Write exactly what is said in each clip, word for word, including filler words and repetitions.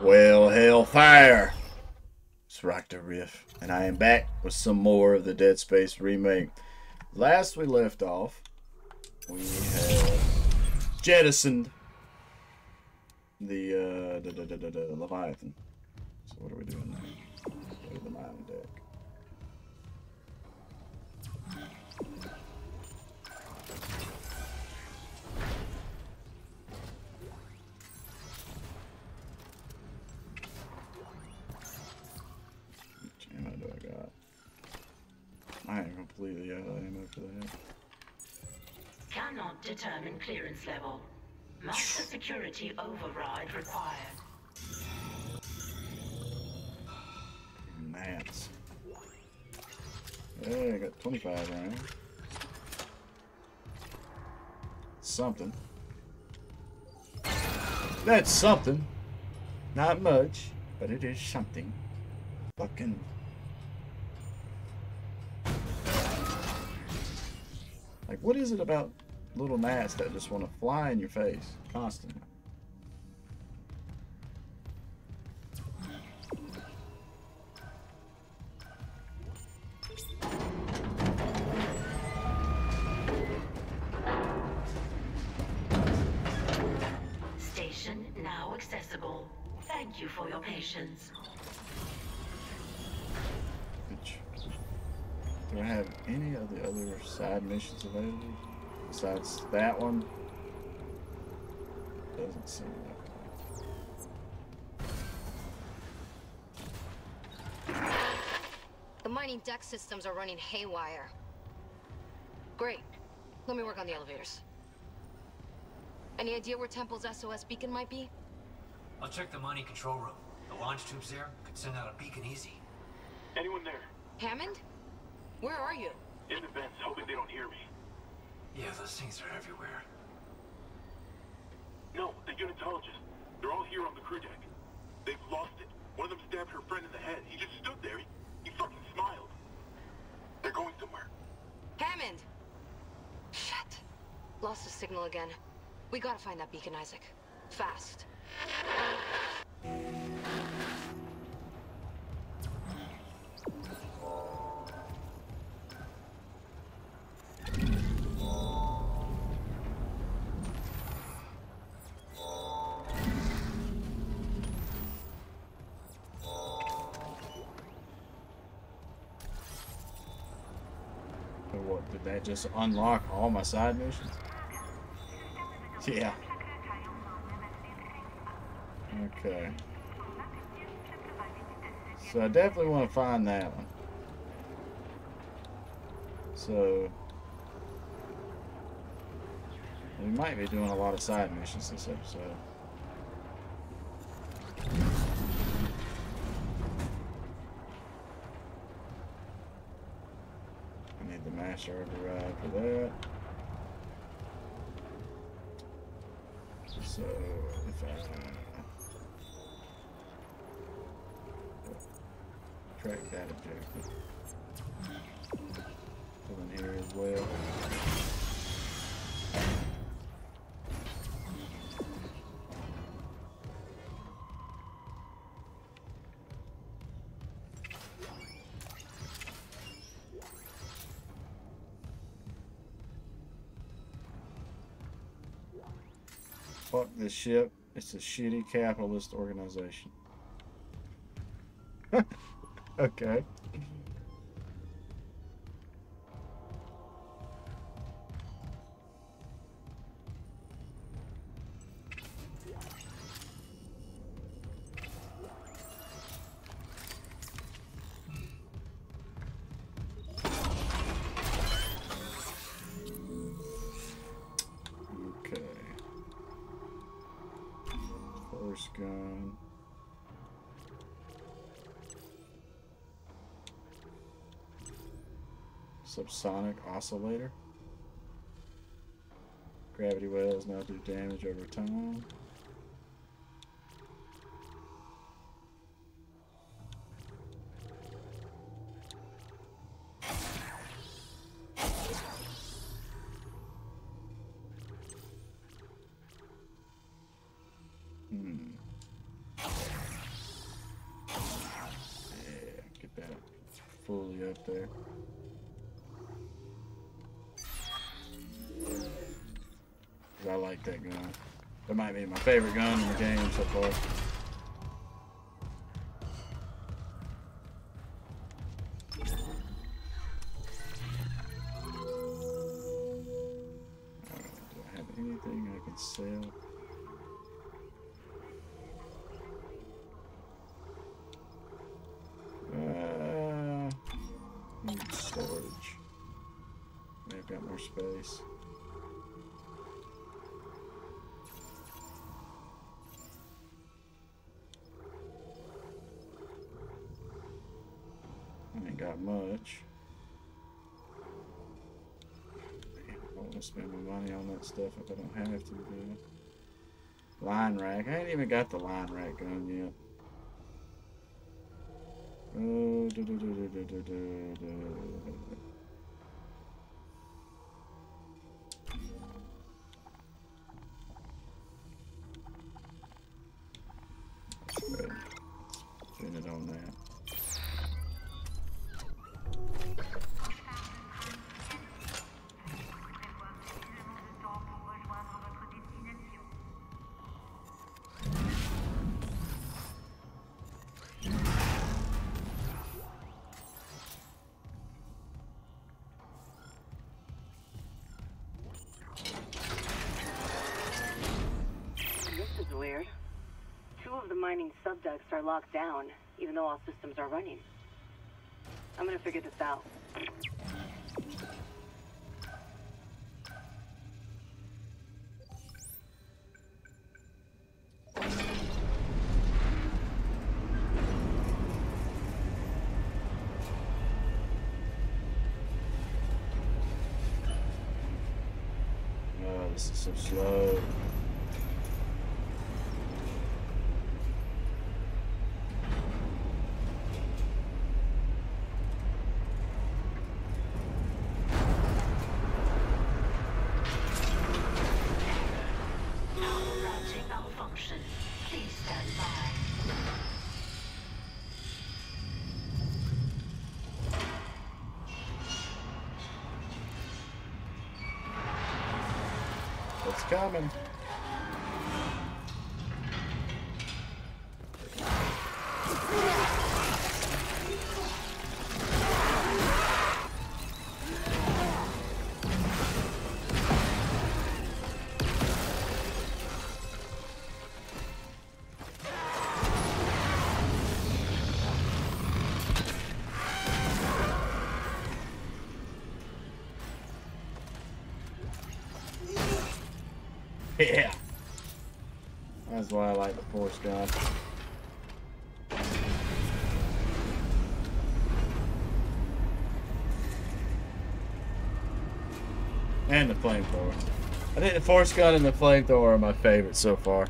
Well, hellfire! It's Rock the Riff, and I am back with some more of the Dead Space remake. Last we left off, we had jettisoned the, uh, the, the, the, the, the Leviathan. So what are we doing now? Go to the mining deck. Ammo do I got? I am completely out of ammo for that. Cannot determine clearance level. Master security override required. Mats. Hey, I got twenty-five rounds. Something. That's something. Not much, but it is something. Fucking. Like, what is it about little gnats that just want to fly in your face constantly? Station now accessible. Thank you for your patience. Do I have any of the other side missions available besides that one? Doesn't seem like it. The mining deck systems are running haywire. Great. Let me work on the elevators. Any idea where Temple's S O S beacon might be? I'll check the mining control room. The launch tubes there could send out a beacon easy. Anyone there? Hammond? Where are you? In the vents, hoping they don't hear me. Yeah, those things are everywhere. No, the unitologist. They're all here on the crew deck. They've lost it. One of them stabbed her friend in the head. He just stood there. He, he fucking smiled. They're going somewhere. Hammond! Shit. Lost the signal again. We gotta find that beacon, Isaac. Fast. What, did that just unlock all my side missions? Yeah. Okay. So I definitely want to find that one. So we might be doing a lot of side missions this episode. I need the master override for that. So if I track that objective, put in here as well. Fuck this ship. It's a shitty capitalist organization. Okay. First gun. Subsonic oscillator. Gravity wells now do damage over time. Hmm. fully up there. I like that gun. That might be my favorite gun in the game so far. Anything I can sell? Uh, need storage. May have got more space. I ain't got much. I want to spend my money on that stuff if I don't have to, do. Line rack. I ain't even got the line rack gun yet. Oh, do, do, do, do, do, do, do, do. Good. Spin it on that. Weird. Two of the mining subducts are locked down, even though all systems are running. I'm gonna figure this out. Oh, this is so slow. It's coming. Yeah. That's why I like the force gun. And the flamethrower. I think the force gun and the flamethrower are my favorites so far.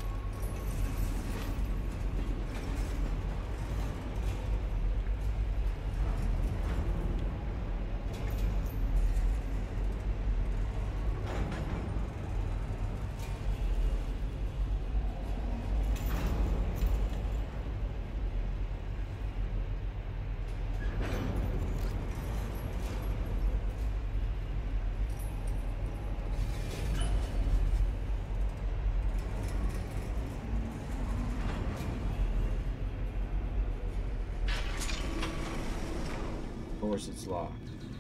Of course it's locked.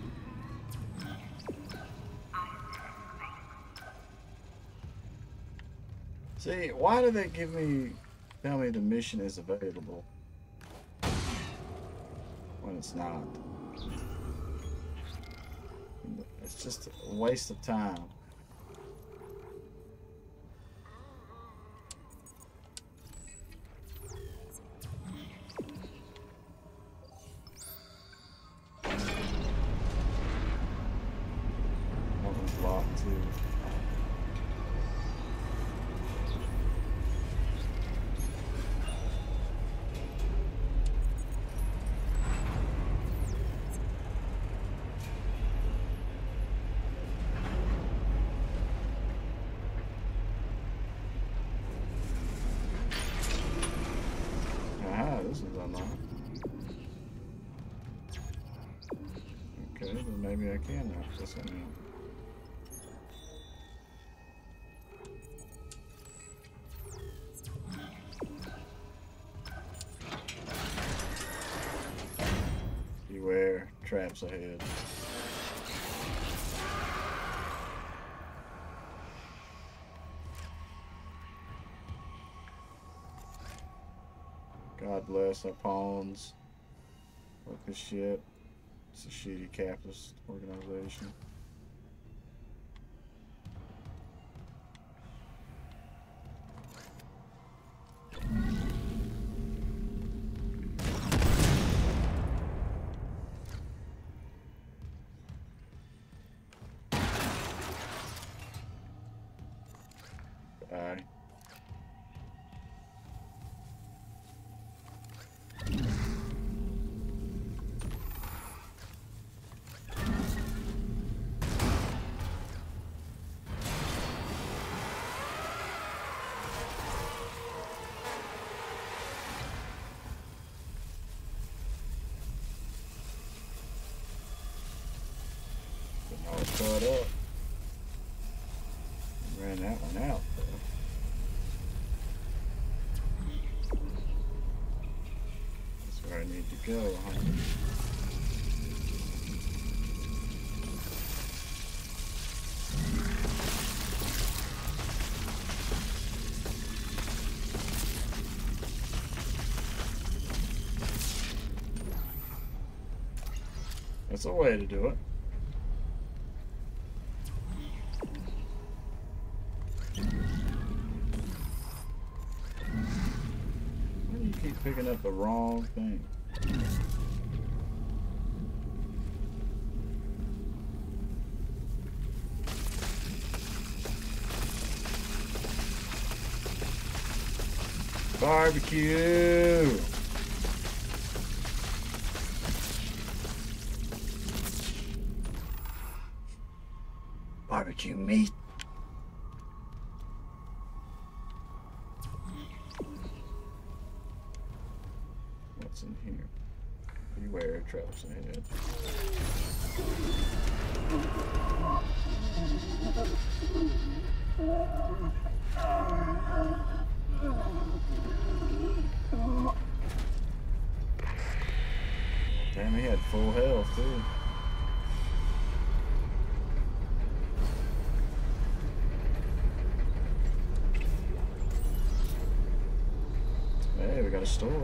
See, why do they give me, tell me the mission is available when it's not? It's just a waste of time. Locked too. Aha, this is unlocked. Okay, then maybe I can knock this one out. Beware, traps ahead. God bless our pawns. Fuck this shit. It's a shitty capitalist organization. Bye. Caught up. Ran that one out though. That's where I need to go, huh? That's a way to do it. Picking up the wrong thing. Barbecue. Barbecue meat. In here. Beware, traps ahead. Damn, he had full health too. Hey, we got a store.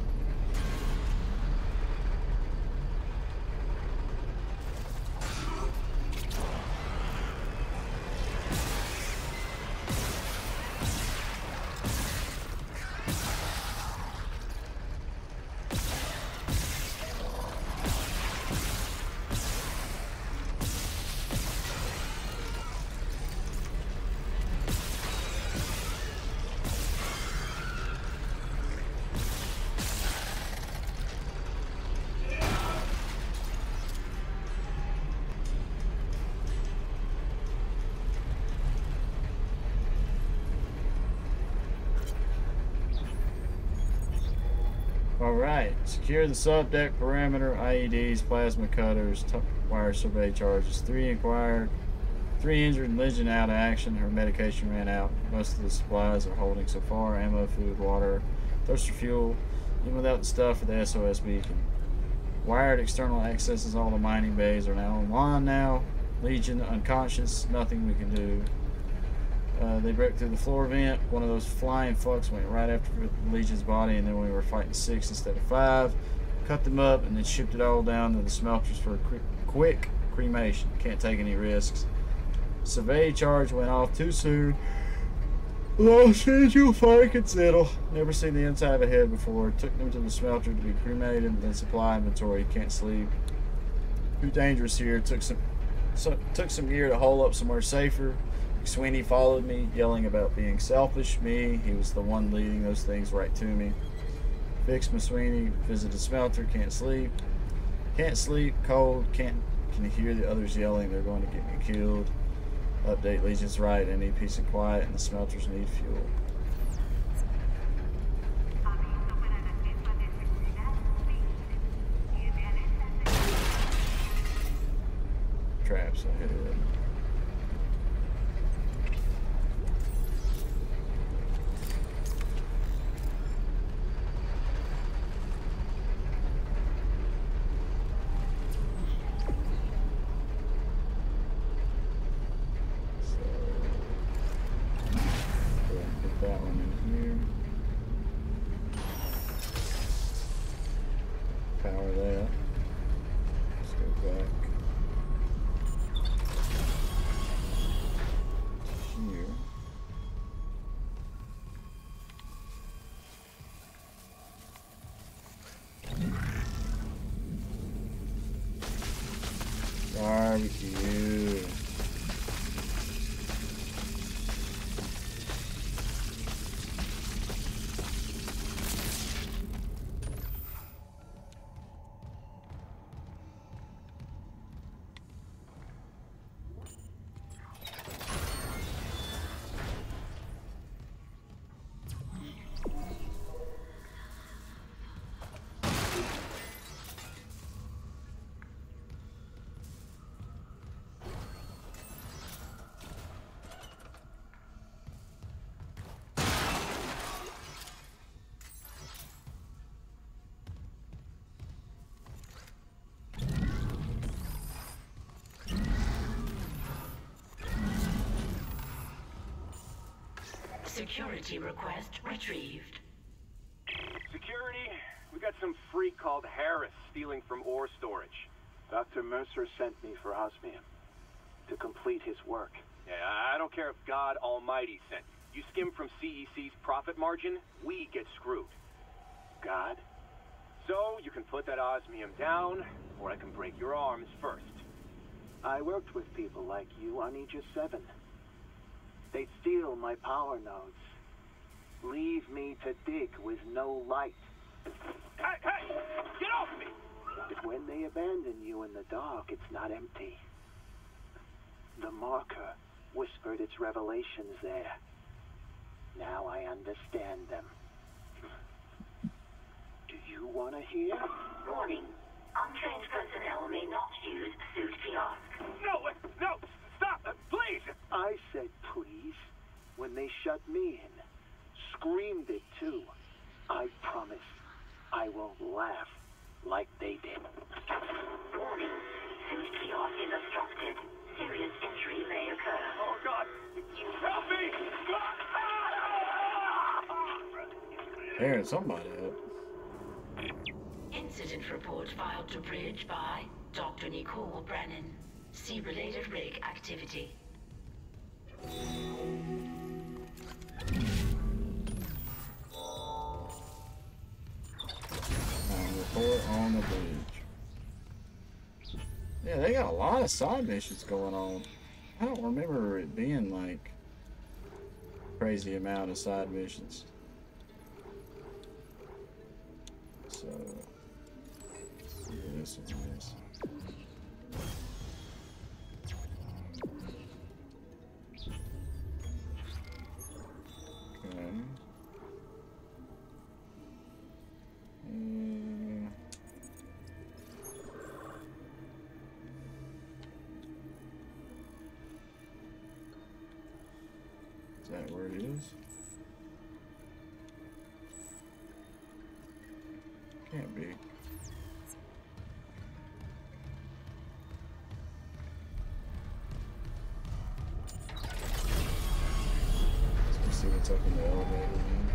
Alright, secure the sub-deck perimeter, I E Ds, plasma cutters, wire survey charges. Three inquired, three injured, and Legion out of action. Her medication ran out. Most of the supplies are holding so far. Ammo, food, water, thirster fuel, even without the stuff for the S O S beacon. Wired external accesses, all the mining bays are now online now. Legion unconscious, nothing we can do. Uh, they broke through the floor vent. One of those flying fucks went right after Legion's body, and then we were fighting six instead of five. Cut them up and then shipped it all down to the smelters for a quick, quick cremation. Can't take any risks. Survey charge went off too soon. Lost visual fire could settle. Never seen the inside of a head before. Took them to the smelter to be cremated and then supply inventory. Can't sleep. Too dangerous here. Took some, so, took some gear to hole up somewhere safer. Sweeney followed me, yelling about being selfish. Me, he was the one leading those things right to me. Fixed McSweeney, visited smelter, can't sleep. Can't sleep, cold, can't can hear the others yelling, they're going to get me killed. Update, Legion's right, I need peace and quiet, and the smelters need fuel. What's ahead? That one in here. Power that. Let's go back here. Barbecue. Security request retrieved. Security, we got some freak called Harris stealing from ore storage. Doctor Mercer sent me for osmium to complete his work. Yeah, I don't care if God Almighty sent you. You skim from C E C's profit margin, we get screwed. God? So, you can put that osmium down, or I can break your arms first. I worked with people like you on Aegis seven. They steal my power nodes. Leave me to dig with no light. Hey, hey! Get off me! But when they abandon you in the dark, it's not empty. The marker whispered its revelations there. Now I understand them. Do you want to hear? Warning. Untrained personnel may not use suit kiosk. No, no! Stop! Uh, please! I said please when they shut me in. Screamed it too. I promise I won't laugh like they did. Warning. Suit kiosk is obstructed. Serious injury may occur. Oh, God! Help me! Tearing somebody up. Incident report filed to Bridge by Doctor Nicole Brennan. See related rig activity. Um, report on the bridge. Yeah, they got a lot of side missions going on. I don't remember it being like crazy amount of side missions. So, see what this one is. Okay. Uh, is that where it is? Can't be. Let's see what's up in the elevator, man.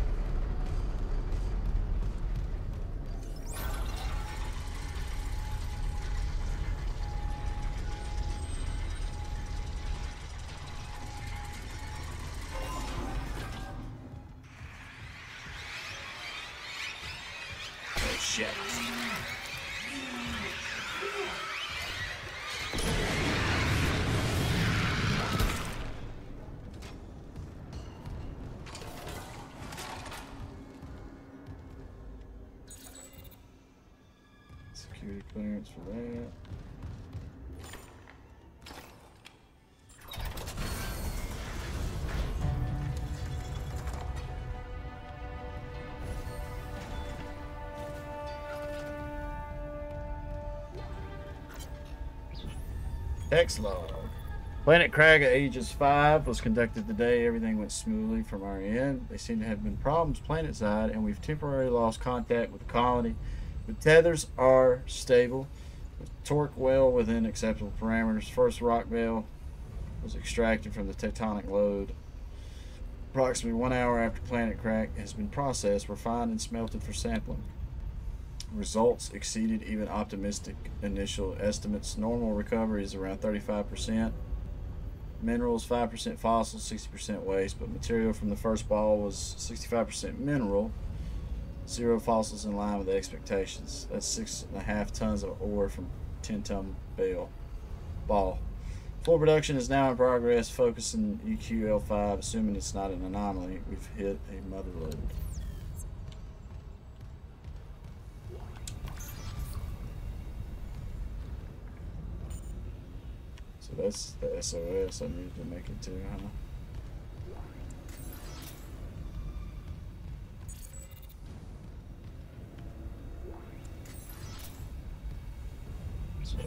Oh shit. Security clearance for that. Text log. Planet Crag at Aegis five was conducted today. Everything went smoothly from our end. There seem to have been problems planet side, and we've temporarily lost contact with the colony. The tethers are stable. The torque well within acceptable parameters. First rock veil was extracted from the tectonic load. Approximately one hour after Planet Crack has been processed, refined, and smelted for sampling. Results exceeded even optimistic initial estimates. Normal recovery is around thirty-five percent. Minerals, five percent fossil, sixty percent waste, but material from the first ball was sixty-five percent mineral. Zero fossils in line with expectations. That's six and a half tons of ore from ten ton bale ball. Full production is now in progress, focusing E Q L five, assuming it's not an anomaly. We've hit a mother load. So that's the S O S I need to make it to, huh? So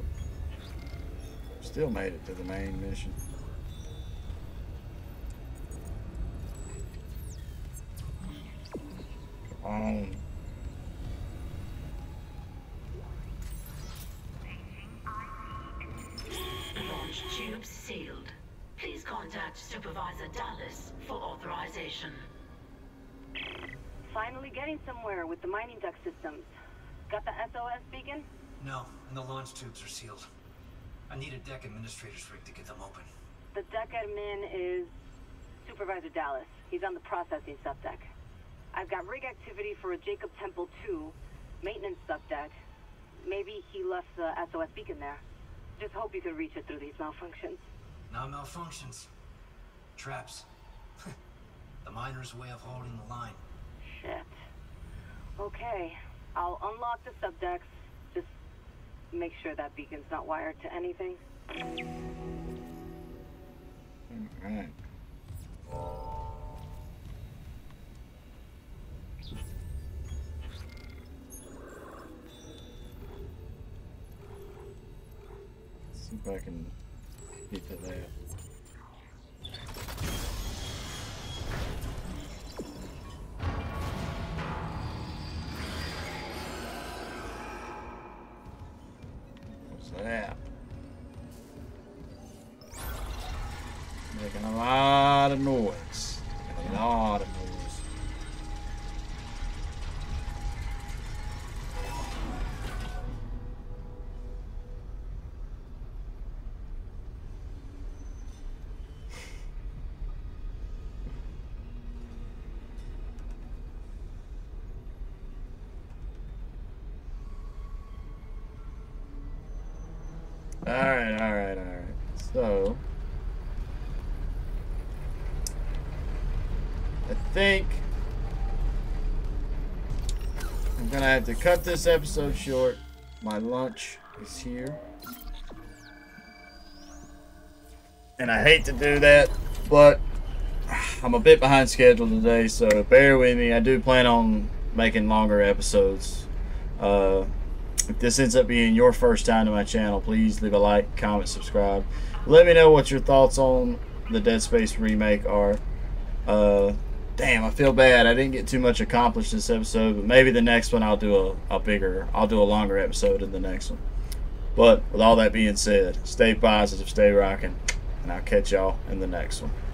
still made it to the main mission. Come on. Launch tubes sealed. Please contact Supervisor Dallas for authorization. Finally getting somewhere with the mining duct systems. Got the S O S beacon? No, and the launch tubes are sealed. I need a deck administrator's rig to get them open. The deck admin is Supervisor Dallas. He's on the processing subdeck. I've got rig activity for a Jacob Temple two, maintenance subdeck. Maybe he left the S O S beacon there. Just hope you can reach it through these malfunctions. Not malfunctions. Traps. The miner's way of holding the line. Shit. Okay, I'll unlock the subdecks. Just make sure that beacon's not wired to anything. Alright. See if I can get to that. What's that? Making a lot of noise. Making a lot of noise. Alright, alright, alright. So, I think I'm gonna have to cut this episode short. My lunch is here. And I hate to do that, but I'm a bit behind schedule today, so bear with me. I do plan on making longer episodes. Uh, If this ends up being your first time to my channel, please leave a like, comment, subscribe. Let me know what your thoughts on the Dead Space remake are. Uh, damn, I feel bad. I didn't get too much accomplished this episode, but maybe the next one I'll do a, a bigger, I'll do a longer episode in the next one. But with all that being said, stay positive, stay rocking, and I'll catch y'all in the next one.